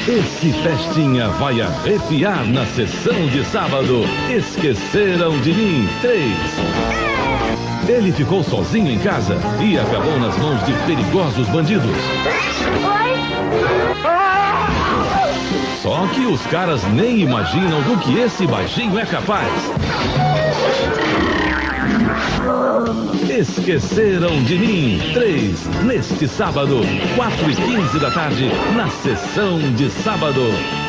Esse festinha vai arrepiar na sessão de sábado. Esqueceram de mim 3. Ele ficou sozinho em casa e acabou nas mãos de perigosos bandidos. Só que os caras nem imaginam do que esse baixinho é capaz. Esqueceram de mim 3, neste sábado, 4h15 da tarde, na sessão de sábado.